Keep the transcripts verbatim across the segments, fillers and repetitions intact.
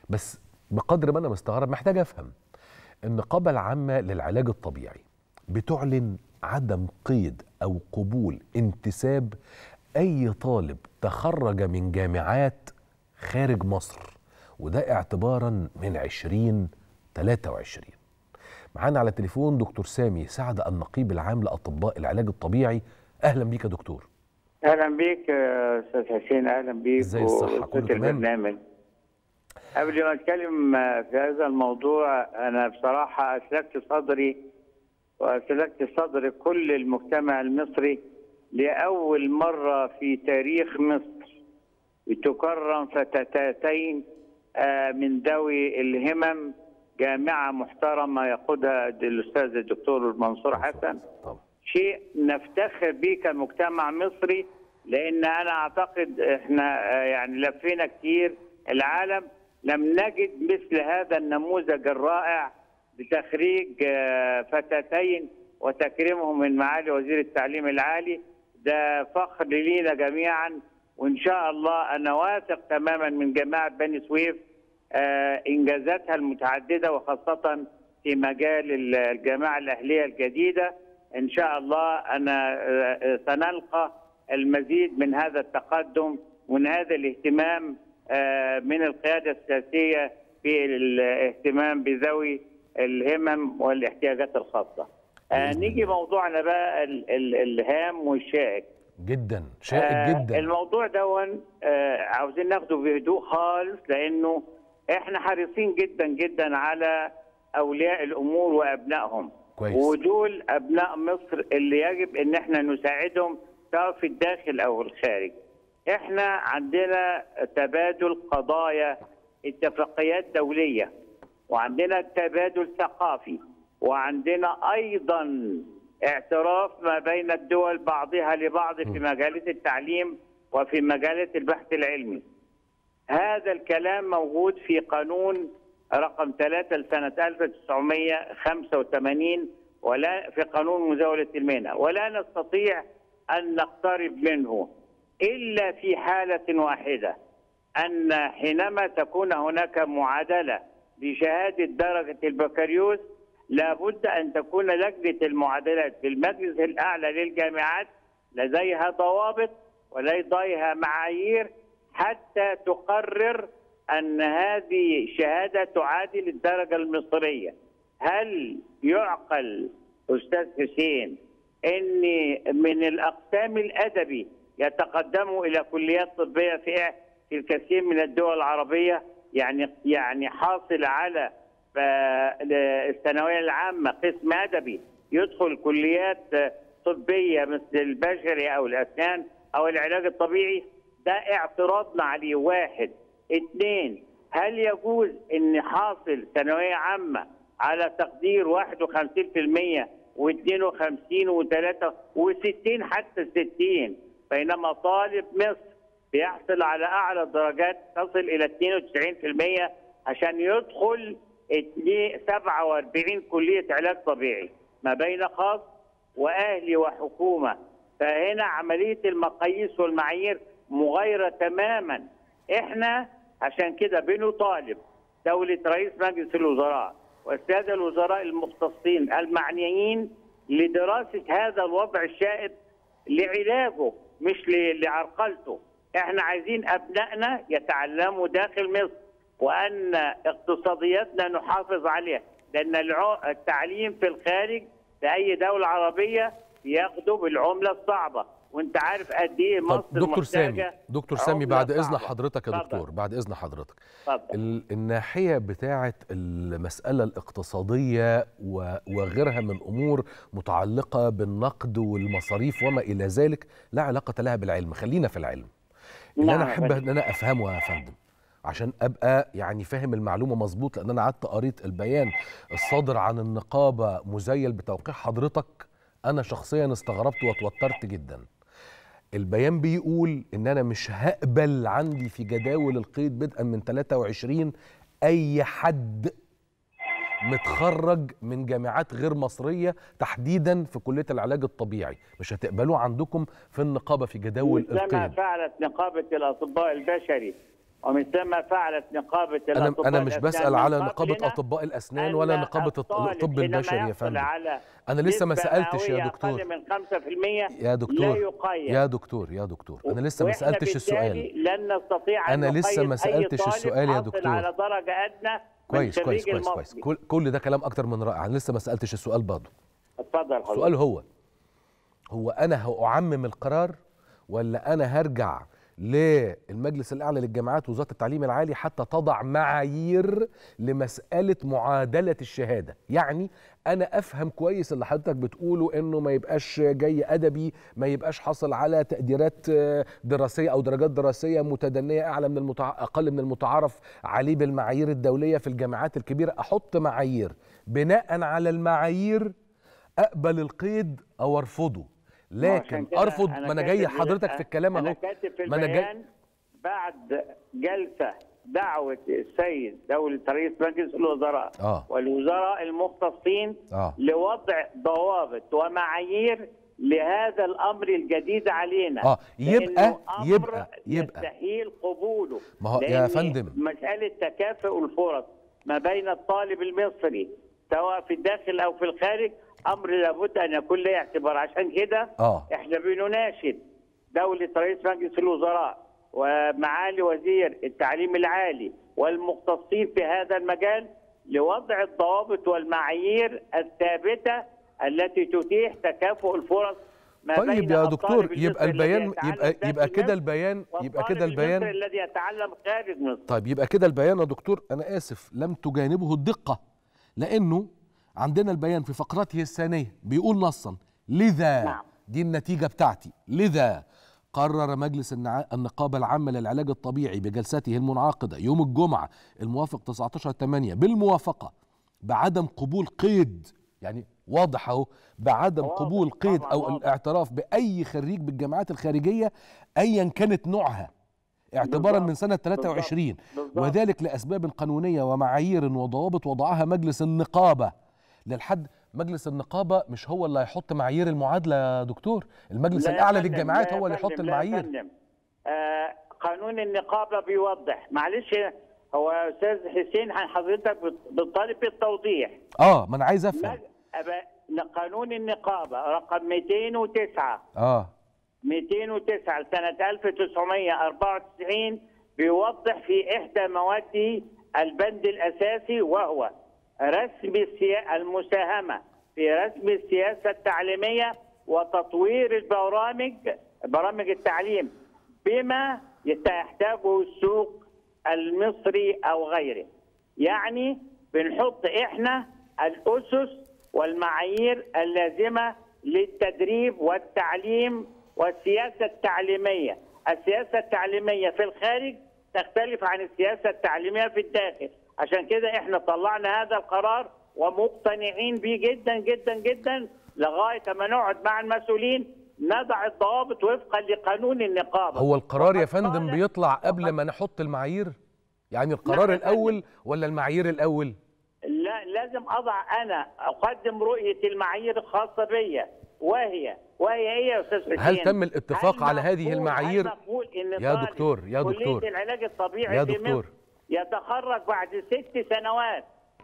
بس بقدر ما انا مستغرب محتاج افهم، النقابه العامه للعلاج الطبيعي بتعلن عدم قيد او قبول انتساب اي طالب تخرج من جامعات خارج مصر، وده اعتبارا من عشرين تلاتة وعشرين. معانا على التليفون دكتور سامي سعد النقيب العام لاطباء العلاج الطبيعي. اهلا بيك يا دكتور. اهلا بيك يا استاذ حسين، اهلا بيك. ازاي الصحه؟ كله تمام؟ البرنامج. قبل ما اتكلم في هذا الموضوع، انا بصراحه اسلكت صدري واسلكت صدر كل المجتمع المصري. لاول مره في تاريخ مصر تكرم فتاتين من ذوي الهمم جامعه محترمه يقودها الاستاذ الدكتور منصور حسن. شيء نفتخر به كمجتمع مصري، لان انا اعتقد احنا يعني لفينا كتير العالم لم نجد مثل هذا النموذج الرائع لتخريج فتاتين وتكريمهم من معالي وزير التعليم العالي. ده فخر لينا جميعا، وان شاء الله انا واثق تماما من جامعه بني سويف انجازاتها المتعدده، وخاصه في مجال الجامعه الاهليه الجديده. ان شاء الله انا سنلقى المزيد من هذا التقدم ومن هذا الاهتمام من القياده السياسيه في الاهتمام بذوي الهمم والاحتياجات الخاصه. نيجي موضوعنا بقى الهام والشائك جدا. شائك جدا. الموضوع دون عاوزين ناخده بهدوء خالص، لانه احنا حريصين جدا جدا على اولياء الامور وابنائهم. كويس. ودول ابناء مصر اللي يجب ان احنا نساعدهم سواء في الداخل او الخارج. احنا عندنا تبادل قضايا، اتفاقيات دوليه، وعندنا تبادل ثقافي، وعندنا ايضا اعتراف ما بين الدول بعضها لبعض في مجالات التعليم وفي مجالات البحث العلمي. هذا الكلام موجود في قانون رقم ثلاثة لسنة ألف وتسعمائة وخمسة وثمانين، ولا في قانون مزاولة المهنة، ولا نستطيع أن نقترب منه إلا في حالة واحدة، أن حينما تكون هناك معادلة بشهادة درجة البكالوريوس لابد أن تكون لجنة المعادلات في المجلس الأعلى للجامعات لديها ضوابط ولديها معايير حتى تقرر أن هذه الشهادة تعادل الدرجة المصرية. هل يعقل أستاذ حسين أن من الأقسام الأدبي يتقدموا إلى كليات طبية في في الكثير من الدول العربية؟ يعني يعني حاصل على الثانوية العامة قسم أدبي يدخل كليات طبية مثل البشري أو الأسنان أو العلاج الطبيعي؟ ده اعتراضنا عليه. واحد. اثنين، هل يجوز ان حاصل ثانويه عامه على تقدير واحد وخمسين بالمئة واثنين وخمسين وثلاثة وستين حتى ستين، بينما طالب مصر بيحصل على اعلى درجات تصل الى اثنين وتسعين بالمئة عشان يدخل سبعة وأربعين كليه علاج طبيعي ما بين خاص واهلي وحكومه؟ فهنا عمليه المقاييس والمعايير مغايره تماما. احنا عشان كده بنطالب دولة رئيس مجلس الوزراء والسادة الوزراء المختصين المعنيين لدراسة هذا الوضع الشائد لعلاجه مش لعرقلته. احنا عايزين ابنائنا يتعلموا داخل مصر، وان اقتصادياتنا نحافظ عليها، لان التعليم في الخارج في اي دولة عربية بياخدوا بالعملة الصعبة، وانت عارف قد ايه مصر دكتور سامي دكتور سامي بعد اذن صعبة. حضرتك يا فضل. دكتور بعد اذن حضرتك فضل. الناحيه بتاعه المساله الاقتصاديه وغيرها من امور متعلقه بالنقد والمصاريف وما الى ذلك لا علاقه لها بالعلم. خلينا في العلم. اللي انا احب ان انا افهمه يا فندم عشان ابقى يعني فاهم المعلومه مظبوط، لان انا قعدت قريت البيان الصادر عن النقابه مزيل بتوقيع حضرتك. انا شخصيا استغربت واتوترت جدا. البيان بيقول ان انا مش هقبل عندي في جداول القيد بدءا من ثلاثة وعشرين اي حد متخرج من جامعات غير مصريه، تحديدا في كليه العلاج الطبيعي. مش هتقبلوه عندكم في النقابه في جداول القيد. كما فعلت نقابه الاطباء البشري ومن ثم فعلت نقابة الأطباء أنا أنا مش بسأل على نقابة قبلنا أطباء الأسنان ولا نقابة الطب البشري يا فندم. أنا لسه ما سألتش يا دكتور. أقل من خمسة في المية يا دكتور لا يقيد. يا دكتور يا دكتور أنا لسه ما سألتش السؤال. لن نستطيع أن أنا لسه ما سألتش السؤال يا دكتور. على درجة أدنى كويس كويس كويس كويس كل, كل ده كلام أكتر من رائع. أنا لسه ما سألتش السؤال برضه. اتفضل حضرتك. السؤال هو هو أنا هأعمم القرار ولا أنا هرجع للمجلس الأعلى للجامعات ووزارة التعليم العالي حتى تضع معايير لمسألة معادلة الشهادة؟ يعني أنا أفهم كويس اللي حضرتك بتقوله، إنه ما يبقاش جاي أدبي، ما يبقاش حاصل على تقديرات دراسية أو درجات دراسية متدنية أعلى من المتع... أقل من المتعارف عليه بالمعايير الدولية في الجامعات الكبيرة. أحط معايير، بناء على المعايير أقبل القيد أو أرفضه. لكن ارفض، ما انا جاي حضرتك في الكلام اهو. انا كاتب في البيان بعد جلسه دعوه السيد دوله رئيس مجلس الوزراء آه. والوزراء المختصين آه. لوضع ضوابط ومعايير لهذا الامر الجديد علينا. اه يبقى يبقى يبقى يستحيل قبوله. ما هو يا فندم مساله تكافؤ الفرص ما بين الطالب المصري سواء في الداخل او في الخارج امر لابد ان يكون له اعتبار. عشان كده آه. احنا بنناشد دوله رئيس مجلس الوزراء ومعالي وزير التعليم العالي والمختصين في هذا المجال لوضع الضوابط والمعايير الثابته التي تتيح تكافؤ الفرص ما طيب بين يا دكتور. يبقى البيان يبقى يبقى كده البيان يبقى كده البيان الذي يتعلم خارج مصر. طيب يبقى كده البيان يا دكتور، انا اسف لم تجانبه الدقه، لانه عندنا البيان في فقرته الثانيه بيقول نصا لذا نعم. دي النتيجه بتاعتي. لذا قرر مجلس النقابه العامه للعلاج الطبيعي بجلسته المنعقده يوم الجمعه الموافق تسعة عشر ثمانية بالموافقه بعدم قبول قيد، يعني واضح اهو، بعدم واضح. قبول قيد او واضح. الاعتراف باي خريج بالجامعات الخارجيه ايا كانت نوعها اعتبارا بالضبط. من سنه ثلاثة وعشرين، بالضبط. وذلك لاسباب قانونيه ومعايير وضوابط وضعها مجلس النقابه. للحد مجلس النقابه مش هو اللي هيحط معايير المعادله يا دكتور، المجلس الاعلى للجامعات هو اللي يحط المعايير. آه قانون النقابه بيوضح. معلش هو استاذ حسين حضرتك بتطالب بالتوضيح. اه ما انا عايز افهم. قانون النقابه رقم مئتين وتسعة اه مئتين وتسعة سنه ألف وتسعمئة وأربعة وتسعين بيوضح في احدى مواده البند الاساسي وهو رسم المساهمة في رسم السياسة التعليمية وتطوير البرامج برامج التعليم بما يحتاجه السوق المصري أو غيره. يعني بنحط إحنا الأسس والمعايير اللازمة للتدريب والتعليم والسياسة التعليمية. السياسة التعليمية في الخارج تختلف عن السياسة التعليمية في الداخل. عشان كده احنا طلعنا هذا القرار ومقتنعين به جدا جدا جدا لغايه ما نقعد مع المسؤولين نضع الضوابط وفقا لقانون النقابه. هو القرار يا فندم بيطلع قبل ما نحط المعايير؟ يعني القرار نعم الاول ولا المعايير الاول؟ لا لازم اضع، انا اقدم رؤيه المعايير الخاصه بيا وهي وهي ايه يا استاذ حسين؟ هل تم الاتفاق على هذه المعايير؟ إن يا دكتور يا دكتور كلية العلاج الطبيعي يا في دكتور مصر يتخرج بعد ست سنوات،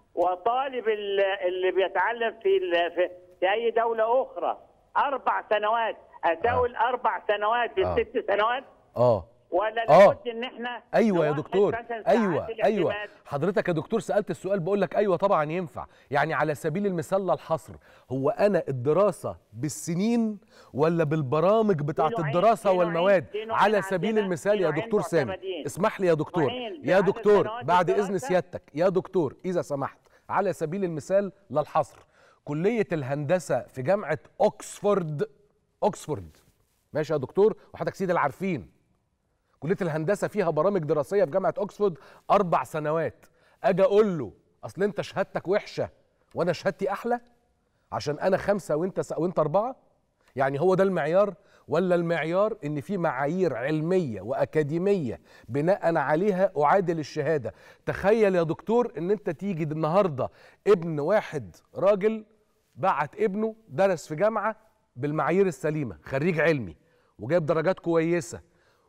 وطالب اللي بيتعلم في في اي دوله اخرى اربع سنوات. اساوي الاربع سنوات بالست آه. سنوات؟ اه ولا لابد ان احنا ايوه يا دكتور ايوه ايوه حضرتك يا دكتور سالت السؤال بقول لك ايوه طبعا ينفع. يعني على سبيل المثال للحصر، هو انا الدراسه بالسنين ولا بالبرامج بتاعه الدراسه والمواد؟ على سبيل المثال يا دكتور سامي اسمح لي يا دكتور يا دكتور بعد اذن سيادتك يا دكتور اذا سمحت، على سبيل المثال للحصر كليه الهندسه في جامعه اوكسفورد اوكسفورد ماشي يا دكتور وحضرتك سيدي العارفين كلية الهندسة فيها برامج دراسية في جامعة أوكسفورد أربع سنوات. أجي أقول له أصل أنت شهادتك وحشة وأنا شهادتي أحلى عشان أنا خمسة وأنت س... وأنت أربعة؟ يعني هو ده المعيار؟ ولا المعيار إن في معايير علمية وأكاديمية بناء عليها أعادل الشهادة؟ تخيل يا دكتور إن أنت تيجي النهاردة ابن واحد راجل بعت ابنه درس في جامعة بالمعايير السليمة، خريج علمي وجايب درجات كويسة،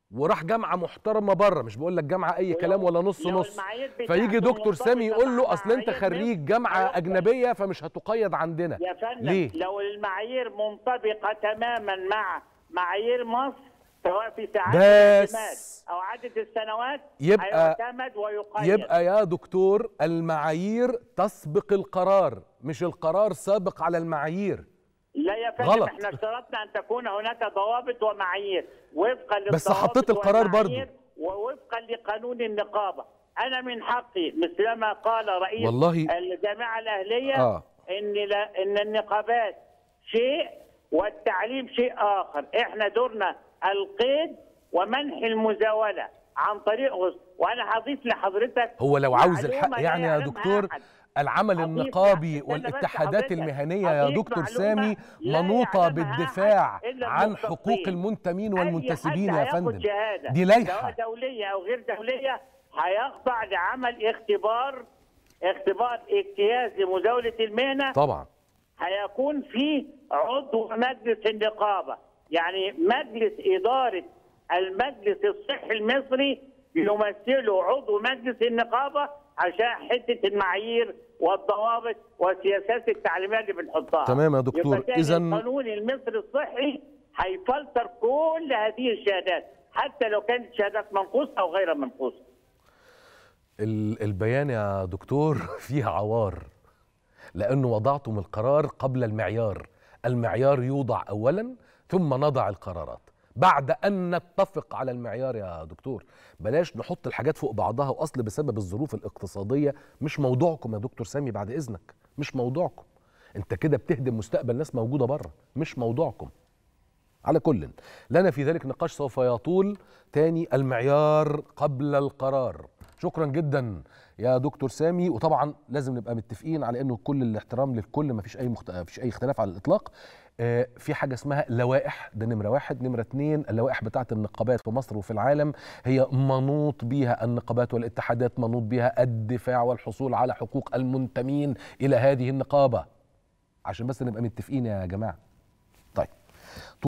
وراح جامعه محترمه بره، مش بقول لك جامعه اي كلام ولا نص نص، فيجي دكتور سامي يقول له اصل انت خريج جامعه اجنبيه فمش هتقيد عندنا. يا فندم ليه؟ لو المعايير منطبقه تماما مع معايير مصر سواء في ساعات الاعتماد او عدد السنوات يبقى هيعتمد ويقيد. يبقى يا دكتور المعايير تسبق القرار، مش القرار سابق على المعايير. لا يا فندم، غلط. احنا اشترطنا ان تكون هناك ضوابط ومعايير وفقا للضوابط بس حطيت القرار برضو ووفقا لقانون النقابه. انا من حقي مثلما قال رئيس والله الجامعه الاهليه آه. ان لا ان النقابات شيء والتعليم شيء اخر. احنا دورنا القيد ومنح المزاوله عن طريق غصب. وانا هضيف لحضرتك هو لو عاوز الحق يعني يا دكتور العمل النقابي والاتحادات المهنيه يا دكتور سامي منوطه بالدفاع عن حقوق المنتمين والمنتسبين يا فندم. دي لائحه سواء دوليه او غير دوليه هيخضع لعمل اختبار اختبار اجتياز لمزاوله المهنه. طبعا هيكون في عضو مجلس النقابه، يعني مجلس اداره المجلس الصحي المصري يمثله عضو مجلس النقابه عشان حته المعايير والضوابط والسياسات التعليميه اللي بنحطها. تمام يا دكتور. اذا القانون المصري الصحي هيفلتر كل هذه الشهادات حتى لو كانت شهادات منقوصه او غير منقوصه. البيان يا دكتور فيه عوار لانه وضعتم القرار قبل المعيار. المعيار يوضع اولا ثم نضع القرارات بعد أن نتفق على المعيار يا دكتور. بلاش نحط الحاجات فوق بعضها، وأصل بسبب الظروف الاقتصادية مش موضوعكم يا دكتور سامي بعد إذنك، مش موضوعكم. أنت كده بتهدم مستقبل ناس موجودة بره، مش موضوعكم. على كل لنا في ذلك نقاش سوف يطول تاني. المعيار قبل القرار. شكرا جدا يا دكتور سامي. وطبعا لازم نبقى متفقين على انه كل الاحترام للكل، ما فيش اي مخت... فيش اي اختلاف على الاطلاق. آه في حاجه اسمها لوائح، ده نمره واحد. نمره اتنين، اللوائح بتاعه النقابات في مصر وفي العالم هي منوط بيها النقابات والاتحادات، منوط بيها الدفاع والحصول على حقوق المنتمين الى هذه النقابه، عشان بس نبقى متفقين يا جماعه. طيب